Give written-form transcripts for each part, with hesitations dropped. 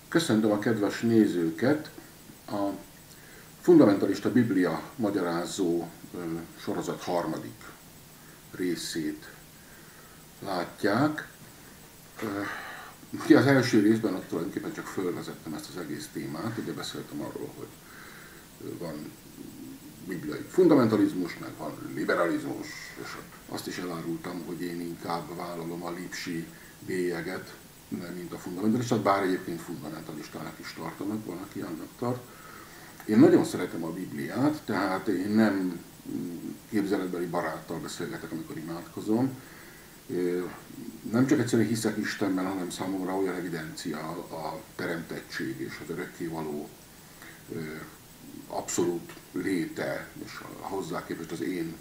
Köszöntöm a kedves nézőket! A Fundamentalista Biblia magyarázó sorozat harmadik részét látják. Az első részben ott tulajdonképpen csak fölvezettem ezt az egész témát, ugye beszéltem arról, hogy van bibliai fundamentalizmus, meg van liberalizmus, és azt is elárultam, hogy én inkább vállalom a lipsi bélyeget, mint a fundamentalistát, bár egyébként fundamentalistának is tartanak, van, aki annak tart. Én nagyon szeretem a Bibliát, tehát én nem képzeletbeli baráttal beszélgetek, amikor imádkozom. Nem csak egyszerűen hiszek Istenben, hanem számomra olyan evidencia a teremtettség és az örökkévaló abszolút léte, és hozzá képest az én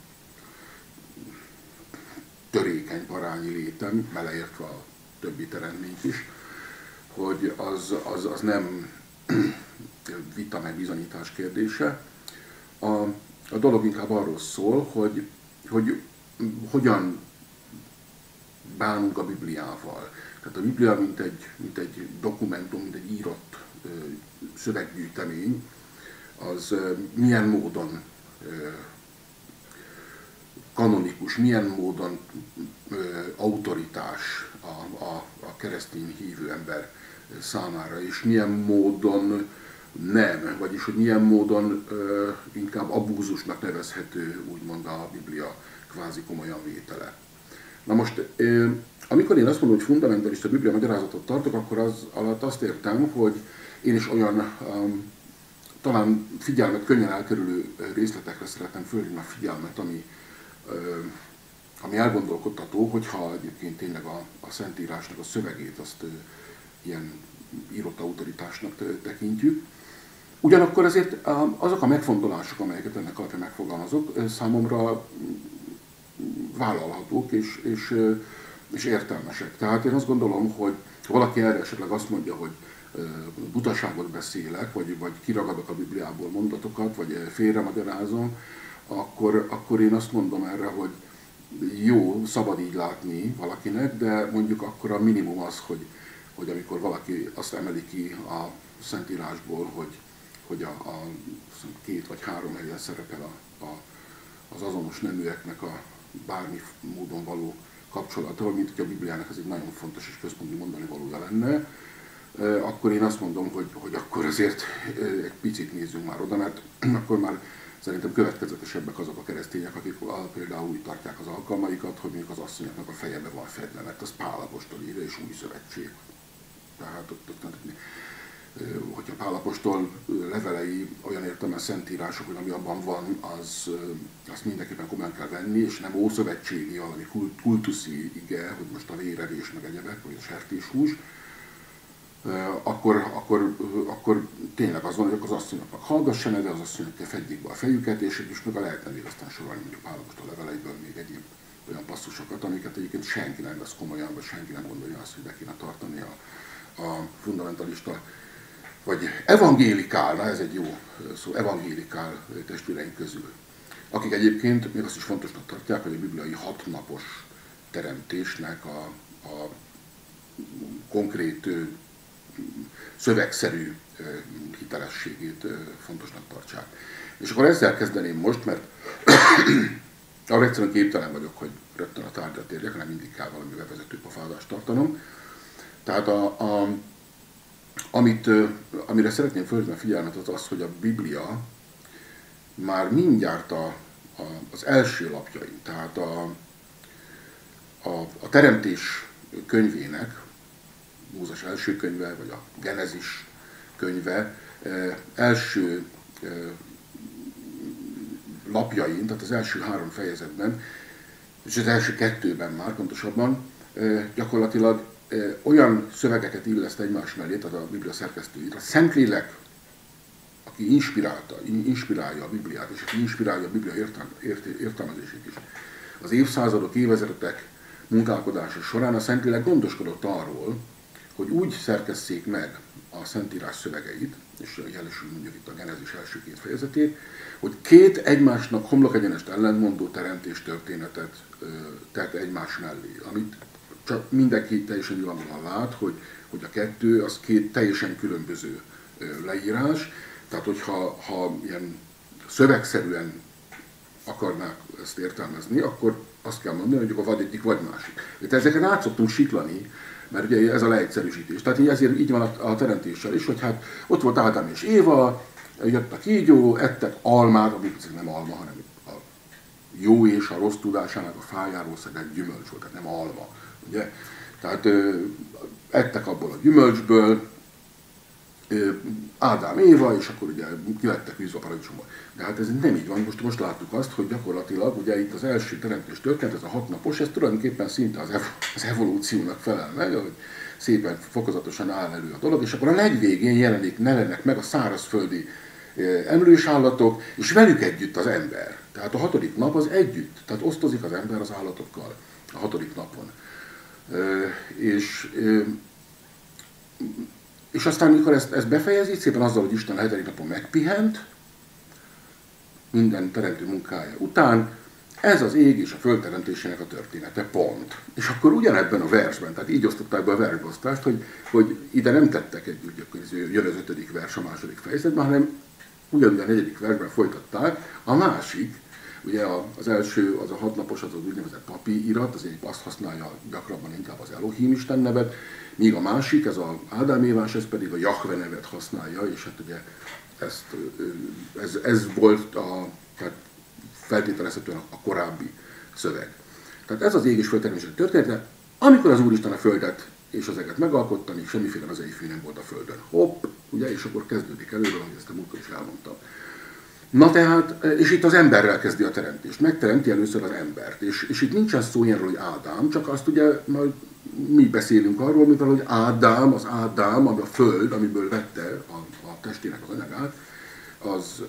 törékeny parányi létem, beleértve a többi teremtményt is, hogy az nem vita meg bizonyítás kérdése. A dolog inkább arról szól, hogy hogyan bánunk a Bibliával. Tehát a Biblia mint egy dokumentum, mint egy írott szöveggyűjtemény, az milyen módon kanonikus, milyen módon autoritás a keresztény hívő ember számára, és milyen módon nem, vagyis hogy milyen módon inkább abúzusnak nevezhető, úgymond a Biblia kvázi komolyan vétele. Na most, amikor én azt mondom, hogy fundamentalista Biblia magyarázatot tartok, akkor az alatt azt értem, hogy én is olyan talán figyelmet könnyen elkerülő részletekre szeretem fölhívni a figyelmet, ami elgondolkodtató, hogyha egyébként tényleg a Szentírásnak a szövegét azt ilyen írott autoritásnak tekintjük. Ugyanakkor azért azok a megfontolások, amelyeket ennek alapján megfogalmazok, számomra vállalhatók és értelmesek. Tehát én azt gondolom, hogy ha valaki erre esetleg azt mondja, hogy butaságot beszélek, vagy kiragadok a Bibliából mondatokat, vagy félremagyarázom, akkor én azt mondom erre, hogy jó, szabad így látni valakinek, de mondjuk akkor a minimum az, hogy amikor valaki azt emeli ki a Szentírásból, hogy a 2 vagy 3 helyen szerepel az azonos neműeknek a bármi módon való kapcsolata, vagy mint hogy a Bibliának ez egy nagyon fontos és központi mondani valója lenne, akkor én azt mondom, hogy akkor azért egy picit nézzünk már oda, mert akkor már szerintem következetesebbek azok a keresztények, akik például úgy tartják az alkalmaikat, hogy mondjuk az asszonyoknak a fejebe van fedve, mert az Pál apostol írja és új szövetség. Tehát hogyha Pál apostol levelei olyan értelemben szentírások, hogy ami abban van, azt mindenképpen komolyan kell venni, és nem ószövetségi, valami kultuszi ige, hogy most a vérevés meg egyebek, vagy a sertéshús, akkor tényleg az van, hogy az asszonyoknak hallgassanak, de az asszonyok fedjék be a fejüket, és meg lehetne még aztán sorolni mondjuk Pál apostol leveleiből még egyéb olyan passzusokat, amiket egyébként senki nem vesz komolyan, vagy senki nem gondolja azt, hogy be kéne tartani a fundamentalista, vagy evangélikál, na ez egy jó szó, evangélikál testvéreink közül. Akik egyébként még azt is fontosnak tartják, hogy a bibliai 6 napos teremtésnek a konkrét szövegszerű hitelességét fontosnak tartsák. És akkor ezzel kezdeném most, mert arra egyszerűen képtelen vagyok, hogy rögtön a tárgyra térjek, hanem mindig kell valami bevezető pofázást tartanom. Tehát amire szeretném fölhívni a figyelmet, az az, hogy a Biblia már mindjárt az első lapjain, tehát a teremtés könyvének, Mózes első könyve, vagy a Genezis könyve első lapjain, tehát az első 3 fejezetben, és az első 2-ben már pontosabban, gyakorlatilag olyan szövegeket illeszt egymás mellé, tehát a Biblia szerkesztőit. A Szentlélek, aki inspirálja a Bibliát, és aki inspirálja a Biblia értelmezését is. Az évszázadok, évezredek munkálkodása során a Szentlélek gondoskodott arról, hogy úgy szerkesszék meg a Szentírás szövegeit, és jelesül mondjuk itt a Genezis első 2 fejezetét, hogy 2 egymásnak homlokegyenest ellentmondó teremtés történetet tett egymás mellé, amit csak mindenki teljesen nyilvánvalóan lát, hogy a kettő az két teljesen különböző leírás. Tehát, hogyha ilyen szövegszerűen akarnák ezt értelmezni, akkor azt kell mondani, hogy vagy egyik, vagy másik. De ezeket át szoktunk siklani, mert ugye ez a leegyszerűsítés. Tehát ezért így van a teremtéssel is, hogy hát ott volt Ádám és Éva, jött a kígyó, ettek almát, ami nem alma, hanem a jó és a rossz tudásának a fájáról szedett gyümölcs volt, tehát nem alma. Ugye? Tehát ettek abból a gyümölcsből, Ádám, Éva, és akkor ugye kilettek vízbe a paradicsomból. De hát ez nem így van, most láttuk azt, hogy gyakorlatilag ugye itt az első teremtés történt, ez a 6 napos, ez tulajdonképpen szinte az evolúciónak felel meg, hogy szépen fokozatosan áll elő a dolog, és akkor a legvégén jelennek meg a szárazföldi emlős állatok, és velük együtt az ember. Tehát a 6. nap az együtt, tehát osztozik az ember az állatokkal a 6. napon. És aztán, mikor ezt befejezi, szépen azzal, hogy Isten a 7. napon megpihent, minden teremtő munkája után, ez az ég és a föld teremtésének a története, pont. És akkor ugyanebben a versben, tehát így osztották be a versbeosztást, hogy ide nem tettek egy, hogy jön az 5. vers a 2. fejezetben, hanem ugyanúgy a 4. versben folytatták. A másik, ugye az első, az a 6 napos, az úgynevezett papi irat, az azt használja gyakrabban inkább az Elohim Isten nevet, míg a másik, ez az Ádám Évás, ez pedig a Jahve nevet használja, és hát ugye ez volt tehát feltételezhetően a korábbi szöveg. Tehát ez az ég és föld természetesen története, amikor az Úristen a földet és az eget megalkotta, még semmiféle mezei fű nem volt a földön. Hopp, ugye, és akkor kezdődik előről, hogy ezt a múltkor is elmondtam. Na tehát, és itt az emberrel kezdi a teremtést, megteremti először az embert, és itt nincsen szó ilyenről, hogy Ádám, csak azt ugye majd mi beszélünk arról, mivel hogy Ádám, ami a föld, amiből vette a testének az anyagát, az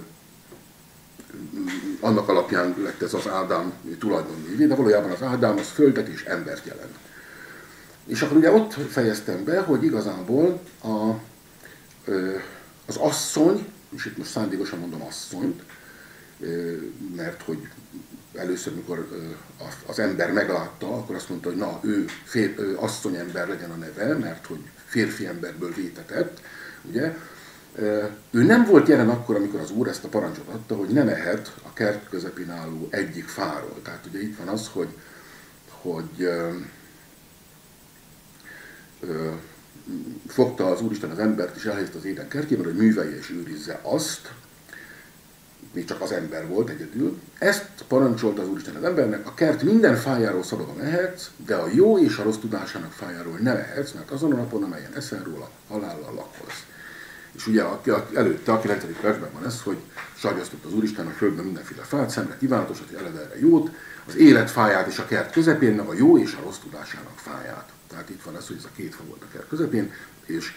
annak alapján lett ez az Ádám tulajdonnévé, de valójában az Ádám az földet és embert jelent. És akkor ugye ott fejeztem be, hogy igazából az asszony, és itt most szándékosan mondom asszonyt, mert hogy először, mikor az ember meglátta, akkor azt mondta, hogy na, ő asszonyember legyen a neve, mert hogy férfi emberből vétetett, ugye. Ő nem volt jelen akkor, amikor az Úr ezt a parancsot adta, hogy nem ehet a kert közepén álló egyik fáról. Tehát ugye itt van az, hogy fogta az Úristen az embert, és elhelyezte az Éden kertjében, hogy művelje és őrizze azt, még csak az ember volt egyedül. Ezt parancsolta az Úristen az embernek, a kert minden fájáról szabadon ehetsz, de a jó és a rossz tudásának fájáról nem ehetsz, mert azon a napon, amelyen eszel róla, halállal lakolsz. És ugye előtte a 9. versben van ez, hogy sarjasztott az Úristen a földben mindenféle fát, szemre kívánatos, hogy eledelre jót, az élet fáját és a kert közepén, meg a jó és a rossz tudásának fáját. Tehát itt van ez, hogy ez a két fa volt a kert közepén, és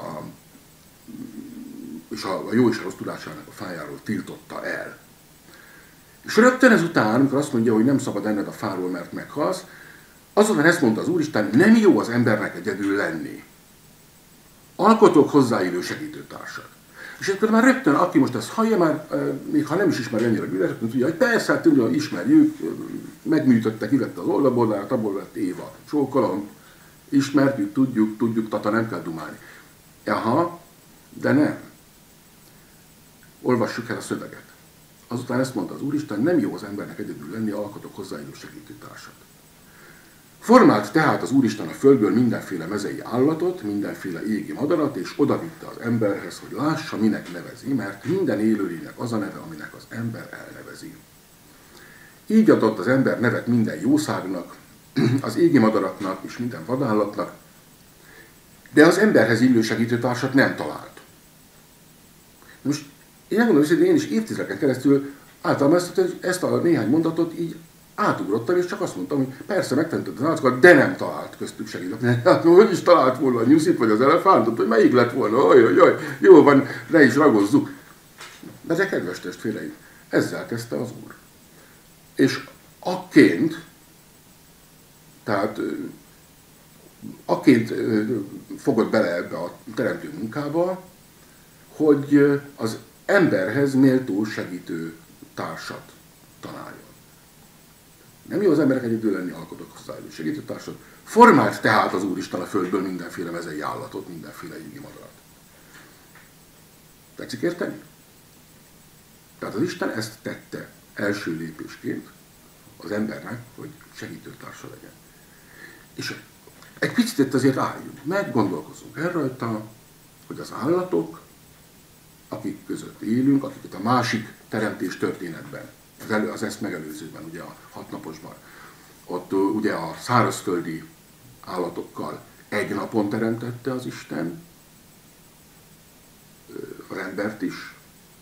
a jó és a rossz tudásának a fájáról tiltotta el. És rögtön ezután, amikor azt mondja, hogy nem szabad enned a fáról, mert meghalsz, azután ezt mondta az Úristen, nem jó az embernek egyedül lenni. Alkotok hozzáillő segítőtársat. És akkor már rögtön, aki most ezt hallja, már, még ha nem is ismeri annyira bűnöset, tudja, hogy persze, hát tudja, ismerjük, megműtötte, kivette az oldalbordáját, abból lett Éva. Csókolom, ismerjük, tudjuk, tata, nem kell dumálni. Aha, de nem. Olvassuk el a szöveget. Azután ezt mondta az Úristen, nem jó az embernek egyedül lenni, alkotok hozzáillő segítőtársat. Formált tehát az Úristen a földből mindenféle mezei állatot, mindenféle égi madarat, és odavitte az emberhez, hogy lássa, minek nevezi, mert minden élőlénynek az a neve, aminek az ember elnevezi. Így adott az ember nevet minden jószágnak, az égi madaraknak és minden vadállatnak, de az emberhez illő segítőtársat nem talált. Most én megmondom őszintén, én is évtizedeken keresztül általában ezt a néhány mondatot így átugrottam, és csak azt mondtam, hogy persze megteremtett az állatokat, de nem talált köztük segítőt. Hát hogy is talált volna a nyuszit vagy az elefántot, hogy melyik lett volna, jaj, jó van, le is ragozzuk. De kedves testvéreim, ezzel kezdte az Úr. És akként fogott bele ebbe a teremtő munkába, hogy az emberhez méltó segítő társat találjon. Nem jó az emberek egyedül lenni, alkotok hozzájuk segítőtársat. Formált tehát az Úristen a földből mindenféle mezei állatot, mindenféle égi madarat. Tetszik érteni? Tehát az Isten ezt tette első lépésként az embernek, hogy segítőtársa legyen. És egy picit itt azért álljunk, meg gondolkozunk el rajta, hogy az állatok, akik között élünk, akiket a másik teremtés történetben, az ezt megelőzőben, ugye a 6 naposban, ott ugye a szárazföldi állatokkal egy napon teremtette az Isten, az embert is.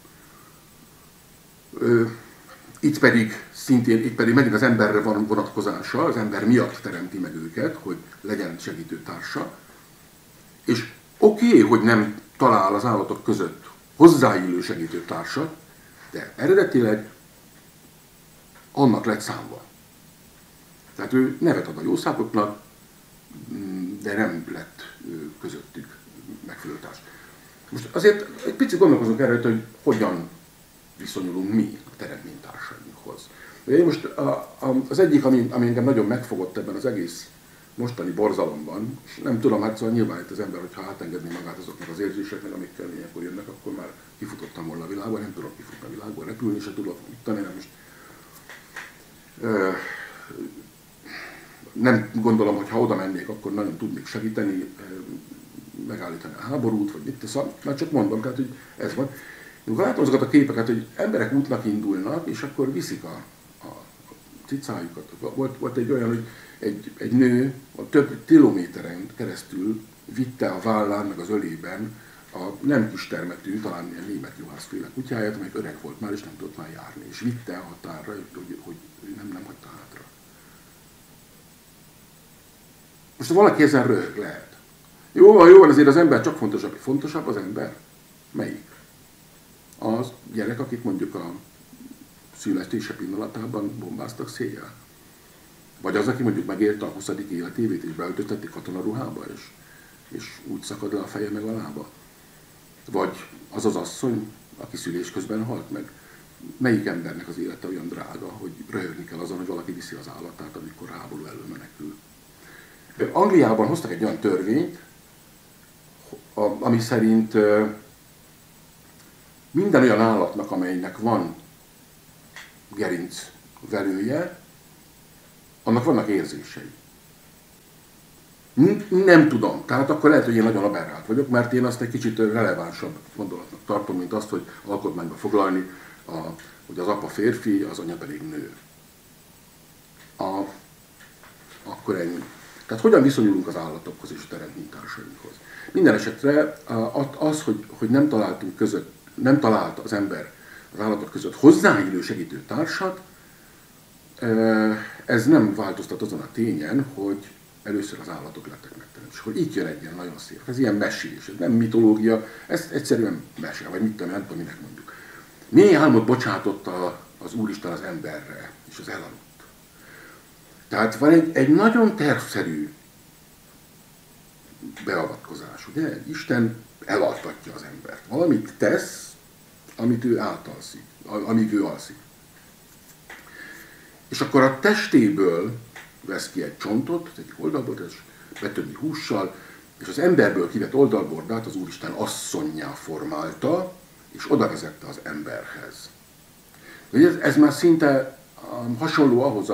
Itt pedig megint az emberre van vonatkozása, az ember miatt teremti meg őket, hogy legyen segítőtársa. És oké, hogy nem talál az állatok között hozzáillő segítőtársat, de eredetileg annak lett számva. Tehát ő nevet ad a jószágoknak, de nem lett közöttük megfelelő társ. Most azért egy picit gondolkozunk erre, hogy hogyan viszonyulunk mi a teremtménytársainkhoz. Én most az egyik, ami engem nagyon megfogott ebben az egész mostani borzalomban, és nem tudom, hát szóval nyilván itt az ember, hogyha átengedni magát azoknak az érzéseknek, amikkel ilyenkor jönnek, akkor már kifutottam volna a világban, nem tudok kifutni a világban, repülni se tudok, mit tanulni, most nem gondolom, hogy ha oda mennék, akkor nagyon tudnék segíteni, megállítani a háborút, vagy mit teszem, már csak mondom, tehát, hogy ez van. Amikor látom azokat a képeket, hogy emberek útnak indulnak, és akkor viszik a cicájukat. Volt egy olyan, hogy egy nő több kilométeren keresztül vitte a vállán, meg az ölében a nem kis termetű, talán ilyen német juhászféle kutyáját, amelyik öreg volt már, és nem tudott már járni. És vitte a határra, hogy nem hagyta hátra. Most valaki ezen röhög, lehet. Jó van, azért az ember csak fontosabb. Fontosabb az ember? Melyik? Az gyerek, akit mondjuk a születése pillanatában bombáztak széjjel. Vagy az, aki mondjuk megérte a 20. életévét, és beöltötték katonaruhába, és úgy szakad le a feje meg a lába. Vagy az az asszony, aki szülés közben halt meg. Melyik embernek az élete olyan drága, hogy röhögni kell azon, hogy valaki viszi az állatát, amikor háború elől menekül. Angliában hoztak egy olyan törvényt, ami szerint minden olyan állatnak, amelynek van gerincvelője, annak vannak érzései. Nem tudom. Tehát akkor lehet, hogy én nagyon aberrált vagyok, mert én azt egy kicsit relevánsabb gondolatnak tartom, mint azt, hogy alkotmányba foglalni, hogy az apa férfi, az anya pedig nő. Akkor ennyi. Tehát hogyan viszonyulunk az állatokhoz és a teremtménytársainkhoz? Minden esetre az, hogy nem talált az ember az állatok között hozzáillő segítő társat, ez nem változtat azon a tényen, hogy először az állatok lettek megteremtve. És akkor itt jön egy ilyen nagyon szép, ez ilyen mesélés, ez nem mitológia, ez egyszerűen mese, vagy mit tudom, nem tudom, minek mondjuk. Mély álmot bocsátott az Úristen az emberre, és az elaludt. Tehát van egy nagyon tervszerű beavatkozás, ugye? Isten elaltatja az embert. Valamit tesz, amit ő átalszik, amíg ő alszik. És akkor a testéből vesz ki egy csontot, egy oldalbordát, és betömni hússal, és az emberből kivett oldalbordát az Úristen asszonnyá formálta, és oda vezette az emberhez. Ez már szinte hasonló ahhoz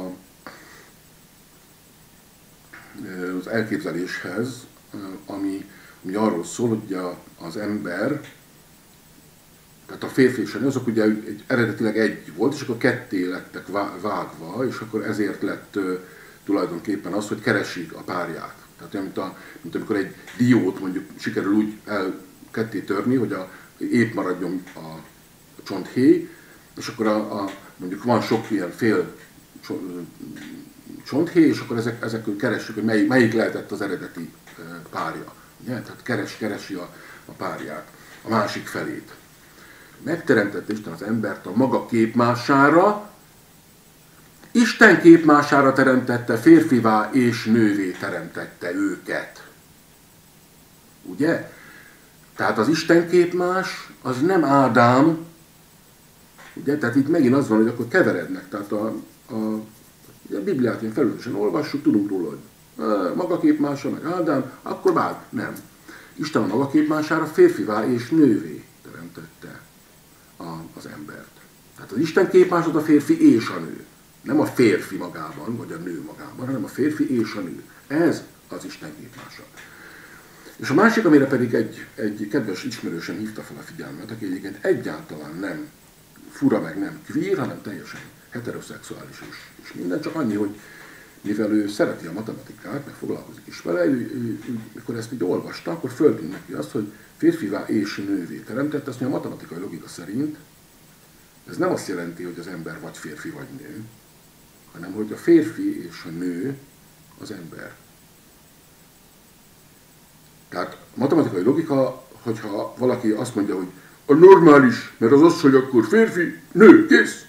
az elképzeléshez, ami arról szól, hogy az ember, tehát a férfi és a nő, azok ugye eredetileg egy volt, és akkor ketté lettek vágva, és akkor ezért lett tulajdonképpen az, hogy keresik a párját. Tehát olyan, mint amikor egy diót mondjuk sikerül úgy ketté törni, hogy épp maradjon a csonthéj, és akkor mondjuk van sok ilyen fél csonthéj, és akkor ezekről keressük, hogy melyik lehetett az eredeti párja. Ugye? Tehát keresi a párját, a másik felét. Megteremtette Isten az embert a maga képmására, Isten képmására teremtette, férfivá és nővé teremtette őket. Ugye? Tehát az Isten képmás az nem Ádám, ugye? Tehát itt megint az van, hogy akkor keverednek. Tehát a A Bibliát én felületen olvassuk, tudunk róla, hogy magaképmása, meg Ádám, akkor bár nem. Isten a magaképmására férfivá és nővé teremtette az embert. Tehát az Isten képmásod a férfi és a nő. Nem a férfi magában, vagy a nő magában, hanem a férfi és a nő. Ez az Isten képmása. És a másik, amire pedig egy kedves ismerősen hívta fel a figyelmet, aki egyébként egyáltalán nem fura, meg nem queer, hanem teljesen heteroszexuális és minden, csak annyi, hogy mivel ő szereti a matematikát, meg foglalkozik is vele, mikor ezt így olvasta, akkor föltűnt neki azt, hogy férfivá és nővé teremtett, azt mondja, a matematikai logika szerint ez nem azt jelenti, hogy az ember vagy férfi, vagy nő, hanem hogy a férfi és a nő az ember. Tehát a matematikai logika, hogyha valaki azt mondja, hogy a normális, mert az, hogy akkor férfi, nő, kész.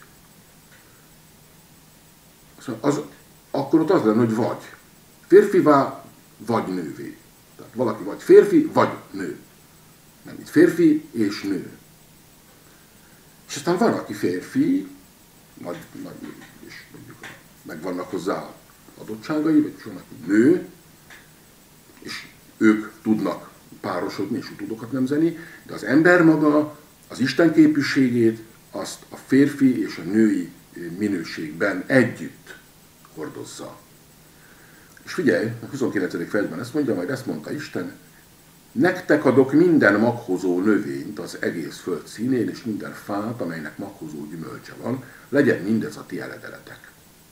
Akkor ott az lenne, hogy vagy férfivá, vagy nővé. Tehát valaki vagy férfi, vagy nő. Nem, itt férfi és nő. És aztán van, aki férfi, és mondjuk megvannak hozzá adottságai, vagy van, aki nő, és ők tudnak párosodni és utódokat nemzeni, de az ember maga az Isten képűségét azt a férfi és a női minőségben együtt hordozza. És figyelj, a 29. versben ezt mondja, majd ezt mondta Isten, nektek adok minden maghozó növényt az egész föld színén, és minden fát, amelynek maghozó gyümölcse van, legyen mindez a ti eledeletek.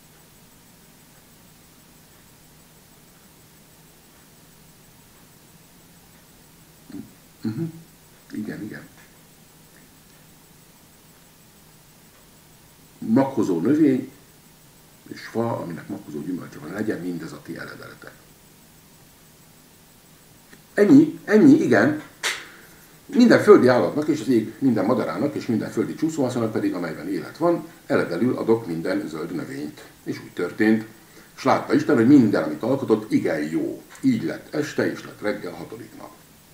Igen. Maghozó növény és fa, aminek maghozó gyümölcse van, legyen mindez a ti eledeletek. Ennyi, igen. Minden földi állatnak és az ég minden madarának és minden földi csúszóasszonynak pedig, amelyben élet van, eledelül adok minden zöld növényt. És úgy történt. És látta Isten, hogy minden, amit alkotott, igen jó. Így lett este, és lett reggel, 6. nap.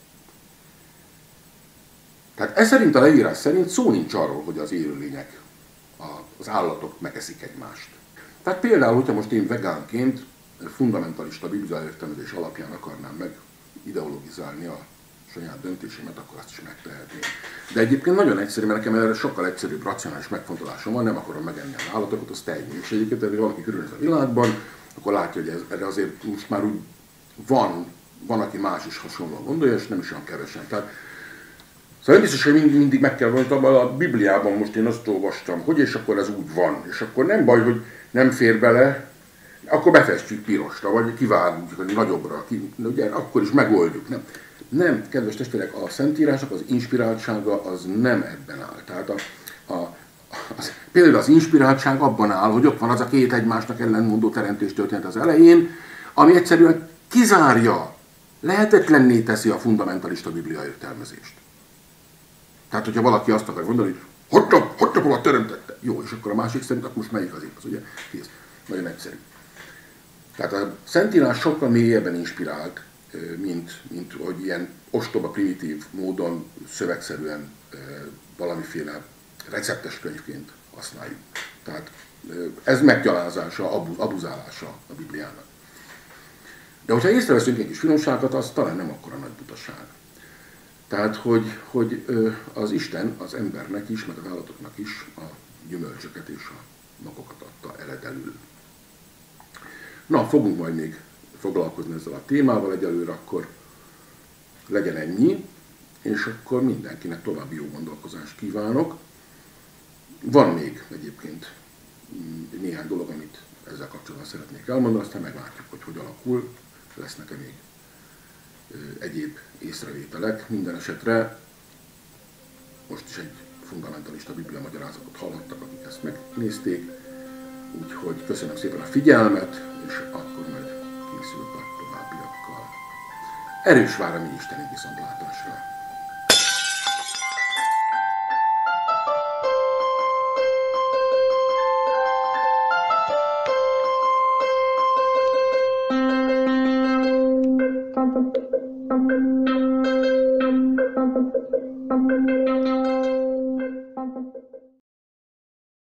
Tehát ez szerint a leírás szerint szó nincs arról, hogy az élőlények, az állatok megeszik egymást. Tehát például, hogyha most én vegánként fundamentalista bibliaértelmezés alapján akarnám meg ideologizálni a saját döntésemet, akkor azt is megtehetném. De egyébként nagyon egyszerű, mert nekem erre sokkal egyszerűbb, racionális megfontolásom van, nem akarom megenni az állatokat, az teljesen. És egyébként, ha valaki körülnéz a világban, akkor látja, hogy erre azért most már úgy van, aki más is hasonlóan gondolja, és nem is olyan kevesen. Tehát, szóval biztos, hogy mindig meg kell mondani, a Bibliában most én azt olvastam, hogy és akkor ez úgy van. És akkor nem baj, hogy nem fér bele, akkor befestjük pirosra, vagy kivágjuk nagyobbra, ugye, akkor is megoldjuk. Nem, kedves testvérek, a Szentírásnak az inspiráltsága az nem ebben áll. Tehát például az inspiráltság abban áll, hogy ott van az a két egymásnak ellentmondó teremtés történet az elején, ami egyszerűen kizárja, lehetetlenné teszi a fundamentalista biblia értelmezést. Tehát, hogyha valaki azt akar mondani, hogy hogy alatt teremtette. Jó, és akkor a másik szerint, akkor most melyik az igaz, ugye? Kész. Nagyon egyszerű. Tehát a Szentírás sokkal mélyebben inspirált, mint hogy ilyen ostoba, primitív módon, szövegszerűen valamiféle receptes könyvként használjuk. Tehát ez meggyalázása, abuzálása a Bibliának. De hogyha észreveszünk egy kis finomságot, az talán nem akkora nagy butaság. Tehát, hogy az Isten az embernek is, meg az állatoknak is a gyümölcsöket és a magokat adta eledelül. Na, fogunk majd még foglalkozni ezzel a témával, egyelőre akkor legyen ennyi, és akkor mindenkinek további jó gondolkozást kívánok. Van még egyébként néhány dolog, amit ezzel kapcsolatban szeretnék elmondani, aztán meglátjuk, hogy alakul, lesznek-e még egyéb észrevételek. Minden esetre most is egy fundamentalista biblia magyarázatot hallhattak, akik ezt megnézték, úgyhogy köszönöm szépen a figyelmet, és akkor majd készült a továbbiakkal. Erős vár a mi Istenünk viszontlátásra! Thank you.